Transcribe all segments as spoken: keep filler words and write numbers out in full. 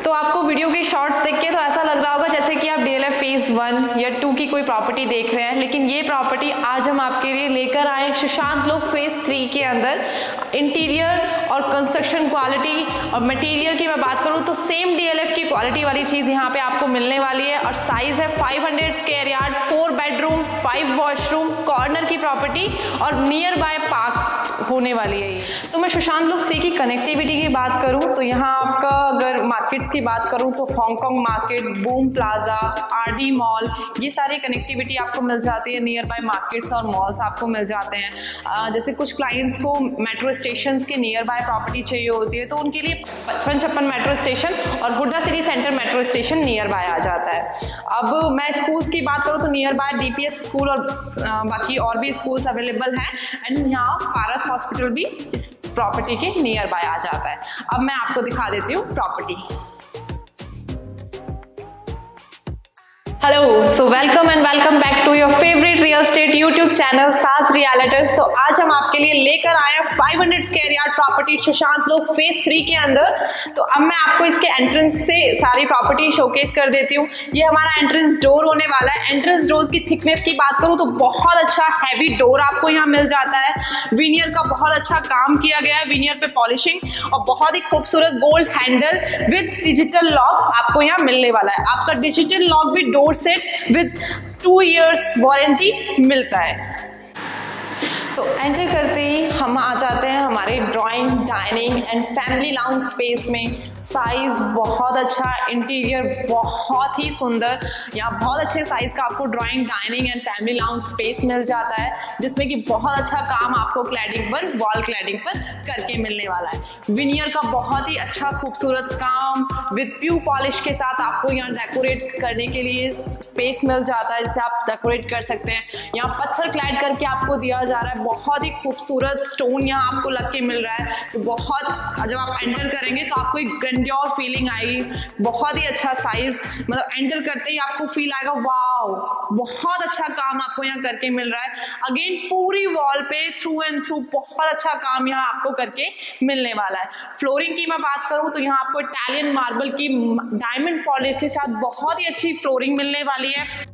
तो आपको वीडियो के शॉर्ट्स देख के तो ऐसा लग रहा होगा जैसे कि आप डीएलएफ फेज वन या टू की कोई प्रॉपर्टी देख रहे हैं, लेकिन ये प्रॉपर्टी आज हम आपके लिए लेकर आए सुशांत लोक फेज थ्री के अंदर। इंटीरियर और कंस्ट्रक्शन क्वालिटी और मटेरियल की मैं बात करूँ तो सेम डीएलएफ की क्वालिटी वाली चीज़ यहाँ पे आपको मिलने वाली है। और साइज है five hundred square yard, four bedroom, five washroom, corner की प्रॉपर्टी और नियर बाय पार्क होने वाली है ये। तो मैं सुशांत लोक थ्री की कनेक्टिविटी की बात करूँ तो यहाँ आपका अगर मार्केट्स की बात करूँ तो Hong Kong market, boom plaza, RD mall, ये सारी कनेक्टिविटी आपको मिल जाती है। नियर बाय मार्केट्स और मॉल्स आपको मिल जाते हैं। आ, जैसे कुछ क्लाइंट्स को मेट्रो स्टेशन के नियर बाय प्रॉपर्टी चाहिए होती है तो उनके लिए पचपन छप्पन मेट्रो स्टेशन और Huda city centre metro station near by आ जाता है। अब मैं स्कूल्स की बात करूँ तो नियर बाय डीपीएस स्कूल और बाकी और भी स्कूल्स अवेलेबल हैं एंड यहाँ पारस हॉस्पिटल भी इस प्रॉपर्टी के नियर बाय आ जाता है। अब मैं आपको दिखा देती हूँ property. Hello, so welcome and welcome back to your favourite real estate YouTube channel Saas realtors. तो आज हम आपके लिए लेकर आए हैं five hundred square yard property Sushant Lok phase three के अंदर। तो अब मैं आपको इसके एंट्रेंस से सारी प्रॉपर्टी शोकेस कर देती हूँ। ये हमारा एंट्रेंस डोर होने वाला है। एंट्रेंस डोर्स की थिकनेस की बात करूँ तो बहुत अच्छा हैवी डोर आपको यहाँ मिल जाता है। विनियर का बहुत अच्छा काम किया गया है, विनियर पे पॉलिशिंग और बहुत ही खूबसूरत gold handle with digital lock आपको यहाँ मिलने वाला है। आपका डिजिटल लॉक भी door set with two years warranty मिलता है। तो एंटर करते ही हम आ जाते हैं हमारे drawing, dining and family lounge space में। साइज बहुत अच्छा, इंटीरियर बहुत ही सुंदर। यहाँ बहुत अच्छे साइज का आपको drawing, dining and family lounge space मिल जाता है जिसमें कि बहुत अच्छा काम आपको क्लैडिंग पर, वॉल क्लैडिंग पर करके मिलने वाला है। विनियर का बहुत ही अच्छा खूबसूरत काम विद प्यू पॉलिश के साथ आपको यहाँ डेकोरेट करने के लिए स्पेस मिल जाता है जिसे आप डेकोरेट कर सकते हैं। यहाँ पत्थर क्लैड करके आपको दिया जा रहा है। बहुत ही खूबसूरत स्टोन यहाँ आपको लग के मिल रहा है। तो बहुत जब आप एंटर करेंगे तो आपको एक ग्रैंडियर फीलिंग आएगी। बहुत ही अच्छा साइज, मतलब एंटर करते ही आपको फील आएगा वाओ, बहुत अच्छा काम आपको यहाँ करके मिल रहा है। अगेन पूरी वॉल पे थ्रू एंड थ्रू बहुत अच्छा काम यहाँ आपको करके मिलने वाला है। फ्लोरिंग की मैं बात करूँ तो यहाँ आपको इटालियन मार्बल की डायमंड पॉलिश के साथ बहुत ही अच्छी फ्लोरिंग मिलने वाली है।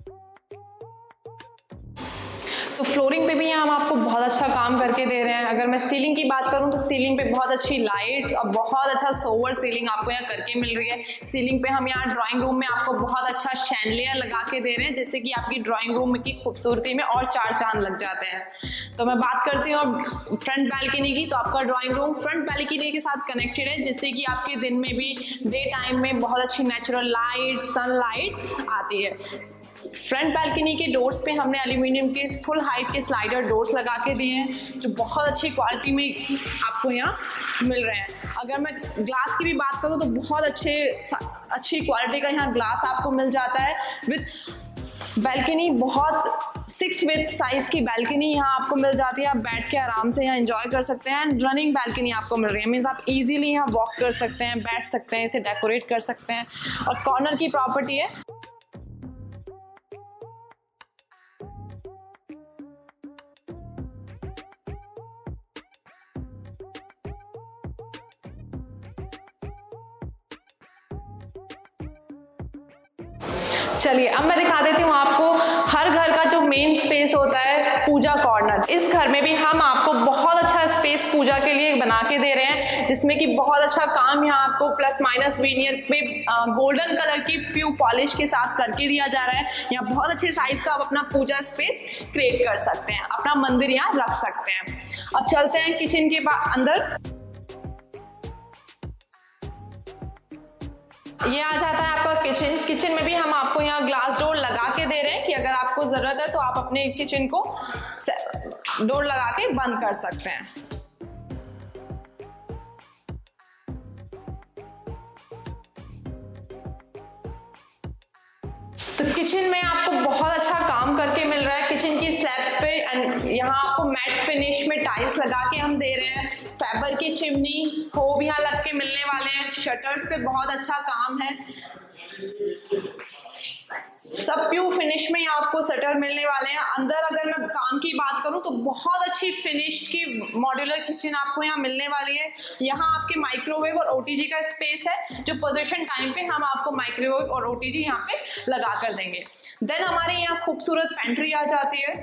तो फ्लोरिंग पे भी यहाँ हम आपको बहुत अच्छा काम करके दे रहे हैं। अगर मैं सीलिंग की बात करूँ तो सीलिंग पे बहुत अच्छी लाइट्स और बहुत अच्छा सोवर सीलिंग आपको यहाँ करके मिल रही है। सीलिंग पे हम यहाँ ड्राइंग रूम में आपको बहुत अच्छा शैंडलियर लगा के दे रहे हैं जिससे कि आपकी ड्राइंग रूम की खूबसूरती में और चार चांद लग जाते हैं। तो मैं बात करती हूँ फ्रंट बैल्कनी की। तो आपका ड्राइंग रूम फ्रंट बैल्कनी के साथ कनेक्टेड है जिससे कि आपके दिन में भी, डे टाइम में बहुत अच्छी नेचुरल लाइट, सनलाइट आती है। फ्रंट बैल्कनी के डोर्स पे हमने एल्यूमिनियम के फुल हाइट के स्लाइडर डोर्स लगा के दिए हैं जो बहुत अच्छी क्वालिटी में आपको यहाँ मिल रहे हैं। अगर मैं ग्लास की भी बात करूँ तो बहुत अच्छे अच्छी क्वालिटी का यहाँ ग्लास आपको मिल जाता है विद बैल्कनी। बहुत सिक्स विद साइज की बैल्कनी यहाँ आपको मिल जाती है। आप बैठ के आराम से यहाँ एंजॉय कर सकते हैं। एंड रनिंग बैल्कनी आपको मिल रही है, मीन्स आप इजीली यहाँ वॉक कर सकते हैं, बैठ सकते हैं, इसे डेकोरेट कर सकते हैं। और कॉर्नर की प्रॉपर्टी है। चलिए अब मैं दिखा देती हूँ आपको हर घर का जो मेन स्पेस होता है पूजा कॉर्नर। इस घर में भी हम आपको बहुत अच्छा स्पेस पूजा के लिए बना के दे रहे हैं जिसमें कि बहुत अच्छा काम यहाँ आपको प्लस माइनस विनियर पे गोल्डन कलर की प्यू पॉलिश के साथ करके दिया जा रहा है। यहाँ बहुत अच्छे साइज का आप अपना पूजा स्पेस क्रिएट कर सकते हैं, अपना मंदिर यहाँ रख सकते हैं। अब चलते हैं किचन के अंदर। ये आ जाता है आपका किचन। किचन में भी हम आपको यहाँ ग्लास डोर लगा के दे रहे हैं कि अगर आपको जरूरत है तो आप अपने किचन को डोर लगा के बंद कर सकते हैं। तो किचन में आपको बहुत अच्छा काम करके मिल रहा है। किचन की स्लैब्स पे एंड यहाँ आपको मैट फिनिश में टाइल्स लगा के हम दे रहे हैं। फाइबर की चिमनी होब यहाँ लग के मिलने वाले हैं। शटर्स पे बहुत अच्छा काम है। सब प्यू फिनिश में यहाँ आपको शटर मिलने वाले हैं। अंदर अगर मैं काम की बात करूँ तो बहुत अच्छी फिनिश की मॉड्यूलर किचन आपको यहाँ मिलने वाली है। यहाँ आपके माइक्रोवेव और ओटीजी का स्पेस है, जो पोजीशन टाइम पे हम आपको माइक्रोवेव और ओटीजी यहाँ पे लगा कर देंगे। देन हमारे यहाँ खूबसूरत पेंट्री आ जाती है।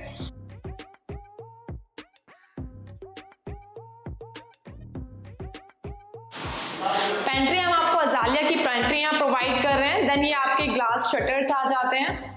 पेंट्री हम आपको अजालिया की पेंट्री यहाँ प्रोवाइड कर रहे हैं। देन ये आपके ग्लास शटर्स आ जाते हैं।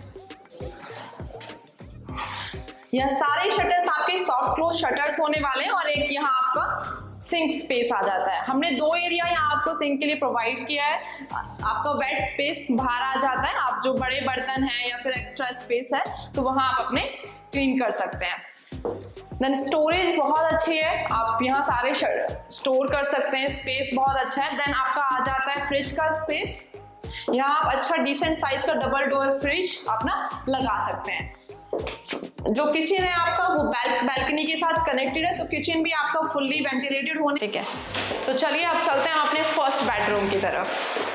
यह सारे शटर्स आपके सॉफ्ट क्लोज शटर्स होने वाले हैं और एक यहाँ आपका सिंक स्पेस आ जाता है। हमने दो एरिया यहाँ आपको सिंक के लिए प्रोवाइड किया है। आपका वेट स्पेस बाहर आ जाता है। आप जो बड़े बर्तन हैं या फिर एक्स्ट्रा स्पेस है तो वहाँ आप अपने क्लीन कर सकते हैं। देन स्टोरेज बहुत अच्छी है, आप यहाँ सारे स्टोर कर सकते हैं, स्पेस बहुत अच्छा है। देन आपका आ जाता है फ्रिज का स्पेस। यहाँ आप अच्छा डिसेंट साइज का डबल डोर फ्रिज अपना लगा सकते हैं। जो किचन है आपका वो बैल्कनी के साथ कनेक्टेड है, तो किचन भी आपका फुल्ली वेंटिलेटेड होने। ठीक है, तो चलिए आप चलते हैं अपने फर्स्ट बेडरूम की तरफ।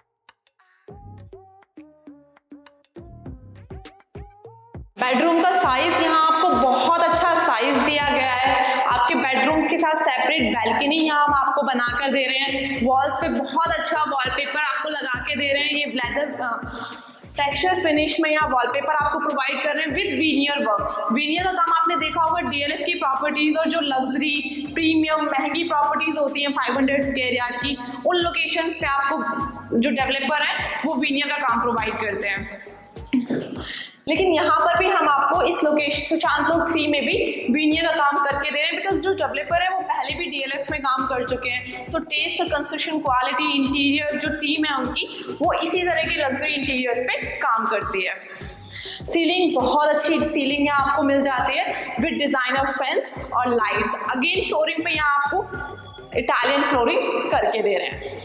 बेडरूम का साइज यहाँ आपको बहुत अच्छा साइज दिया गया है। आपके बेडरूम के साथ सेपरेट बैल्कनी यहाँ हम आपको बनाकर दे रहे हैं। वॉल्स पे बहुत अच्छा वॉलपेपर आपको लगा के दे रहे हैं। ये ब्लैदर टेक्सचर फिनिश में यहाँ वॉलपेपर आपको प्रोवाइड कर रहे हैं विद वीनियर वर्क। वीनियर का काम आपने देखा होगा, डीएलएफ की प्रॉपर्टीज और जो लग्जरी प्रीमियम महंगी प्रॉपर्टीज होती हैं फाइव हंड्रेड स्क्वायर यार्ड की, उन लोकेशंस पे आपको जो डेवलपर है वो वीनियर का काम प्रोवाइड करते हैं। लेकिन यहाँ पर भी हम आपको इस लोकेशन सुशांत लोक थ्री में भी वीनियर का काम करके दे रहे हैं, बिकॉज जो डेवलपर है वो पहले भी डीएलएफ में काम कर चुके हैं। तो टेस्ट और कंस्ट्रक्शन क्वालिटी इंटीरियर जो टीम है उनकी, वो इसी तरह के लग्जरी इंटीरियर्स पे काम करती है। सीलिंग बहुत अच्छी सीलिंग यहाँ आपको मिल जाती है विद डिजाइनर फैंस और लाइट्स। अगेन फ्लोरिंग पे यहाँ आपको इटालियन फ्लोरिंग करके दे रहे हैं।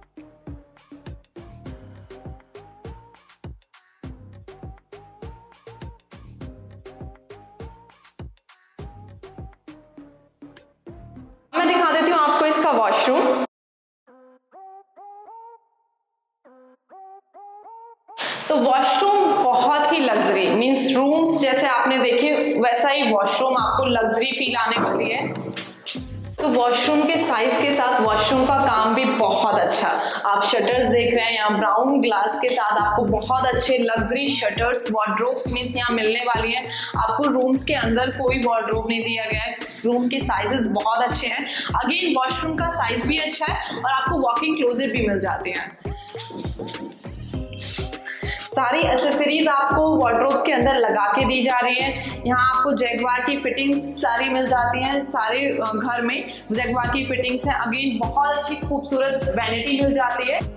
मैं दिखा देती हूँ आपको इसका वॉशरूम। तो वॉशरूम बहुत ही लग्जरी, मींस रूम्स जैसे आपने देखे वैसा ही वॉशरूम आपको लग्जरी फील आने वाली है। तो वॉशरूम के साइज के साथ वॉशरूम का काम भी बहुत अच्छा। आप शटर्स देख रहे हैं यहाँ ब्राउन ग्लास के साथ आपको बहुत अच्छे लग्जरी शटर्स वार्डरोब्स मींस यहाँ मिलने वाली है। आपको रूम्स के अंदर कोई वार्डरोब नहीं दिया गया है। रूम के साइजेस बहुत अच्छे हैं। अगेन वॉशरूम का साइज भी अच्छा है और आपको वॉकिंग क्लोजेट भी मिल जाते हैं। सारी एसेसरीज आपको वार्डरोब्स के अंदर लगा के दी जा रही है। यहाँ आपको जैगवार की फिटिंग सारी मिल जाती हैं। सारे घर में जैगवार की फिटिंग्स हैं। अगेन बहुत अच्छी खूबसूरत वैनिटी मिल जाती है।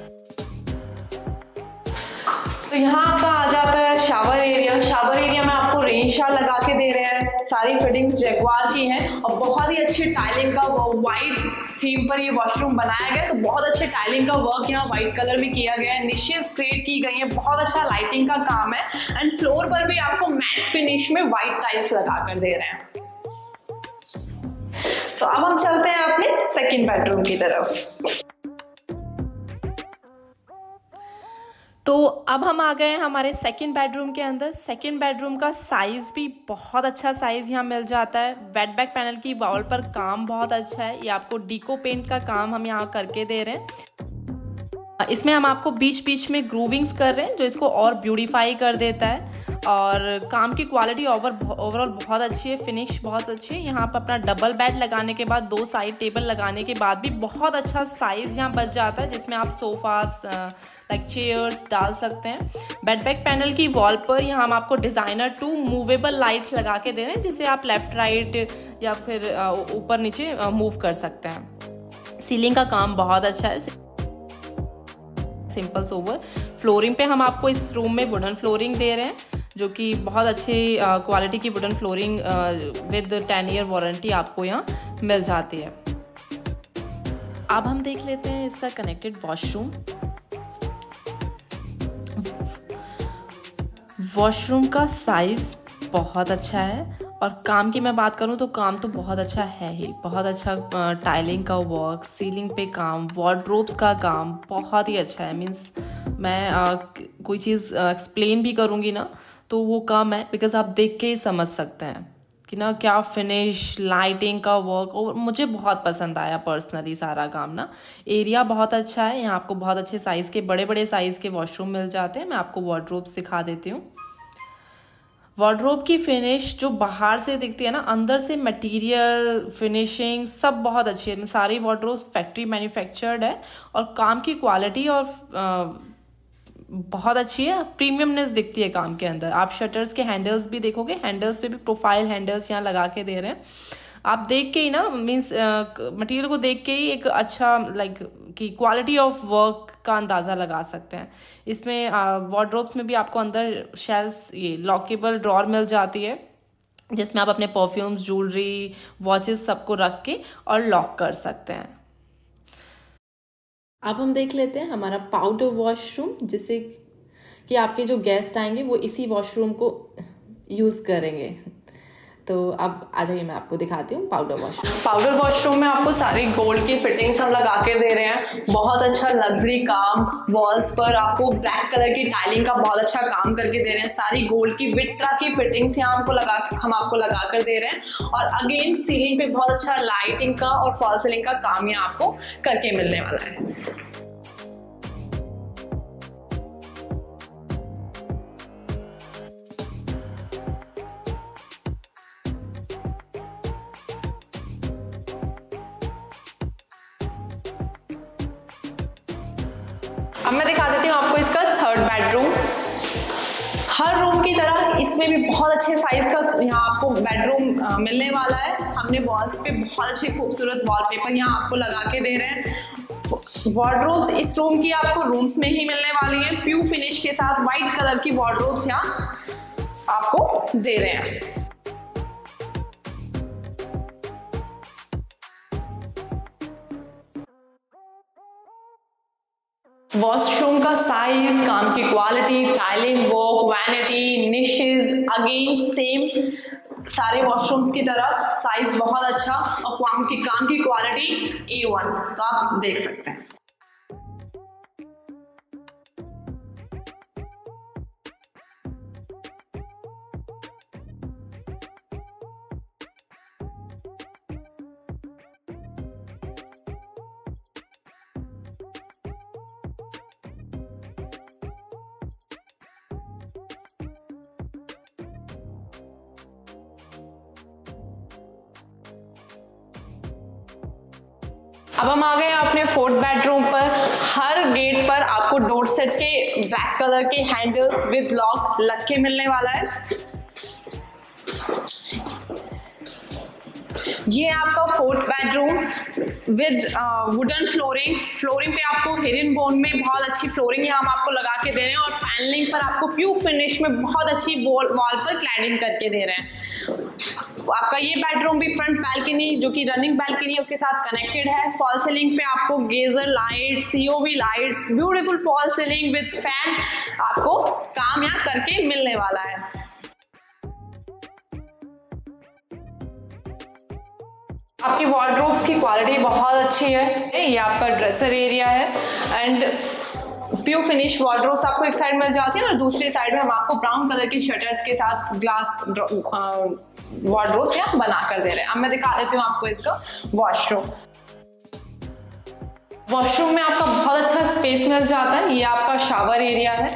तो यहाँ आपका आ जाता है शावर एरिया। शावर एरिया में आपको रेन शावर लगा के दे रहे हैं। सारी फिटिंग्स जैगवार की हैं और बहुत ही अच्छी टाइलिंग का वाइट थीम पर ये वॉशरूम बनाया गया। तो बहुत अच्छे टाइलिंग का वर्क यहाँ व्हाइट कलर में किया गया है। निशेस क्रिएट की गई है, बहुत अच्छा लाइटिंग का काम है। एंड फ्लोर पर भी आपको मैट फिनिश में व्हाइट टाइल्स लगा कर दे रहे हैं। तो अब हम चलते हैं अपने सेकेंड बेडरूम की तरफ। तो अब हम आ गए हैं हमारे सेकंड बेडरूम के अंदर। सेकंड बेडरूम का साइज़ भी बहुत अच्छा साइज़ यहाँ मिल जाता है। वेट बैक पैनल की वॉल पर काम बहुत अच्छा है। ये आपको डीको पेंट का काम हम यहाँ करके दे रहे हैं। इसमें हम आपको बीच बीच में ग्रूविंग्स कर रहे हैं जो इसको और ब्यूटीफाई कर देता है। और काम की क्वालिटी ओवर ओवरऑल बहुत अच्छी है, फिनिश बहुत अच्छी है। यहाँ पर अपना डबल बेड लगाने के बाद दो साइड टेबल लगाने के बाद भी बहुत अच्छा साइज़ यहाँ बच जाता है, जिसमें आप सोफास लाइक चेयर्स डाल सकते हैं। बेड बैक पैनल की वॉल पर यहाँ हम आपको डिज़ाइनर टू मूवेबल लाइट्स लगा के दे रहे हैं, जिसे आप लेफ्ट राइट या फिर ऊपर नीचे मूव कर सकते हैं। सीलिंग का काम बहुत अच्छा है, सिंपल सोबर। फ्लोरिंग पे हम आपको इस रूम में वुडन फ्लोरिंग दे रहे हैं, जो कि बहुत अच्छी क्वालिटी की wooden flooring with ten year warranty आपको यहाँ मिल जाती है। अब हम देख लेते हैं इसका कनेक्टेड वॉशरूम। वॉशरूम का साइज बहुत अच्छा है और काम की मैं बात करूं तो काम तो बहुत अच्छा है ही। बहुत अच्छा टाइलिंग का वर्क, सीलिंग पे काम, वार्डरोब्स का काम बहुत ही अच्छा है। मीन्स मैं आ, कोई चीज़ एक्सप्लेन भी करूँगी ना तो वो कम है, बिकॉज आप देख के ही समझ सकते हैं कि ना क्या फिनिश, लाइटिंग का वर्क, और मुझे बहुत पसंद आया पर्सनली सारा काम ना। एरिया बहुत अच्छा है, यहाँ आपको बहुत अच्छे साइज़ के, बड़े बड़े साइज़ के वॉशरूम मिल जाते हैं। मैं आपको वार्डरोब्स दिखा देती हूँ। वार्डरोब की फिनिश जो बाहर से दिखती है ना, अंदर से मटेरियल, फिनिशिंग सब बहुत अच्छी है। सारी वार्डरोब्स फैक्ट्री मैन्युफैक्चर्ड है और काम की क्वालिटी और आ, बहुत अच्छी है। प्रीमियमनेस दिखती है काम के अंदर। आप शटर्स के हैंडल्स भी देखोगे, हैंडल्स पे भी प्रोफाइल हैंडल्स यहाँ लगा के दे रहे हैं। आप देख के ही ना, मीन्स मटेरियल को देख के ही एक अच्छा लाइक कि क्वालिटी ऑफ वर्क का अंदाज़ा लगा सकते हैं। इसमें वार्डरोब्स में भी आपको अंदर शेल्फ्स, ये लॉकेबल ड्रॉर मिल जाती है जिसमें आप अपने परफ्यूम्स, ज्वेलरी, वॉचेस सबको रख के और लॉक कर सकते हैं। अब हम देख लेते हैं हमारा पाउडर वॉशरूम, जिससे कि आपके जो गेस्ट आएंगे वो इसी वॉशरूम को यूज़ करेंगे। तो अब आ जाइए, मैं आपको दिखाती हूँ पाउडर वॉशरूम। पाउडर वॉशरूम में आपको सारी गोल्ड की फिटिंग्स हम लगा के दे रहे हैं। बहुत अच्छा लग्जरी काम, वॉल्स पर आपको ब्लैक कलर की टाइलिंग का बहुत अच्छा काम करके दे रहे हैं। सारी गोल्ड की विट्रा की फिटिंग्स यहाँ हमको लगा हम आपको लगा कर दे रहे हैं। और अगेन सीलिंग पे बहुत अच्छा लाइटिंग का और फॉल सीलिंग का काम यहाँ आपको करके मिलने वाला है। अब मैं दिखा देती हूँ आपको इसका थर्ड बेडरूम। हर रूम की तरह इसमें भी बहुत अच्छे साइज का यहाँ आपको बेडरूम मिलने वाला है। हमने वॉल्स पे बहुत अच्छे खूबसूरत वॉलपेपर यहाँ आपको लगा के दे रहे हैं। वार्डरोब्स इस रूम की आपको रूम्स में ही मिलने वाली हैं। प्यू फिनिश के साथ वाइट कलर की वार्डरोब्स यहाँ आपको दे रहे हैं। वॉशरूम का साइज, काम की quality, tiling work, vanity, niches, again same सारे वॉशरूम्स की तरह साइज बहुत अच्छा और काम की काम की क्वालिटी ए वन, तो आप देख सकते हैं। अब हम आ गए हैं अपने फोर्थ बेडरूम पर। हर गेट पर आपको डोर सेट के ब्लैक कलर के हैंडल्स विद लॉक लग के मिलने वाला है। ये आपका fourth bedroom with wooden flooring. Flooring पे आपको हेरिन बोन में बहुत अच्छी फ्लोरिंग यहाँ हम आपको लगा के दे रहे हैं और पैनलिंग पर आपको प्यू फिनिश में बहुत अच्छी वॉल वॉल पर क्लैडिंग करके दे रहे हैं। आपका ये बेडरूम भी फ्रंट बैल्कनी, जो कि रनिंग बैल्कनी है, उसके साथ कनेक्टेड है। फॉल सीलिंग पे आपको गेजर light, cove lights, beautiful false ceiling with fan आपको काम यहाँ करके मिलने वाला है। आपकी वार्डरोब्स की क्वालिटी बहुत अच्छी है। ये आपका ड्रेसर एरिया है एंड प्यू फिनिश वार्डरोब्स आपको एक साइड मिल जाती है और दूसरी साइड में हम आपको ब्राउन कलर के शटर्स के साथ ग्लास वार्डरोब्स यहाँ बना कर दे रहे हैं। अब मैं दिखा देती हूँ आपको इसका वॉशरूम। वॉशरूम में आपका बहुत अच्छा स्पेस मिल जाता है। ये आपका शावर एरिया है।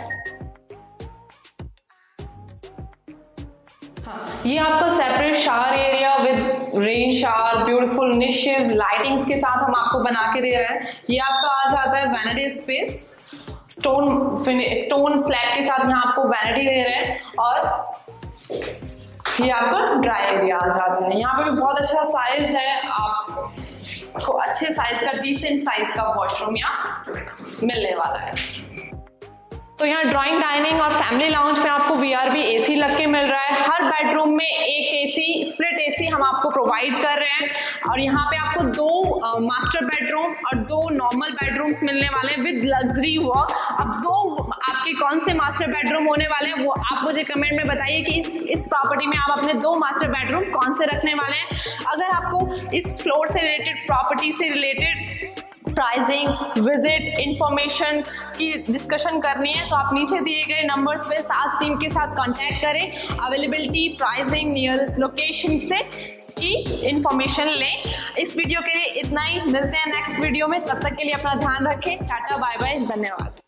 हाँ, ये आपका separate shower area with rain shower, beautiful niches, lightings के साथ हम आपको बना के दे रहे हैं। ये आपका आ जाता है vanity space, stone stone slab के साथ यहाँ आपको वैनिटी दे रहे हैं और ये आपका ड्राई एरिया आ जाता है। यहाँ पे भी बहुत अच्छा साइज है, आपको अच्छे साइज का, डिसेंट साइज का वॉशरूम यहाँ मिलने वाला है। तो यहाँ ड्राइंग, डाइनिंग और फैमिली लाउंज में आपको वीआरबी एसी लग के मिल रहा है। हर बेडरूम में एक एसी, स्प्लिट एसी हम आपको प्रोवाइड कर रहे हैं और यहाँ पे आपको दो मास्टर बेडरूम और दो नॉर्मल बेडरूम्स मिलने वाले हैं विद लग्जरी वर्क। अब दो आपके कौन से मास्टर बेडरूम होने वाले हैं वो आप मुझे कमेंट में बताइए कि इस इस प्रॉपर्टी में आप अपने दो मास्टर बेडरूम कौन से रखने वाले हैं। अगर आपको इस फ्लोर से रिलेटेड, प्रॉपर्टी से रिलेटेड प्राइसिंग, विजिट, इंफॉर्मेशन की डिस्कशन करनी है तो आप नीचे दिए गए नंबर्स पे सास टीम के साथ कांटेक्ट करें। अवेलेबिलिटी, प्राइसिंग, नियरेस्ट लोकेशन से की इंफॉर्मेशन लें। इस वीडियो के लिए इतना ही, मिलते हैं नेक्स्ट वीडियो में, तब तक के लिए अपना ध्यान रखें। टाटा, बाय बाय, धन्यवाद।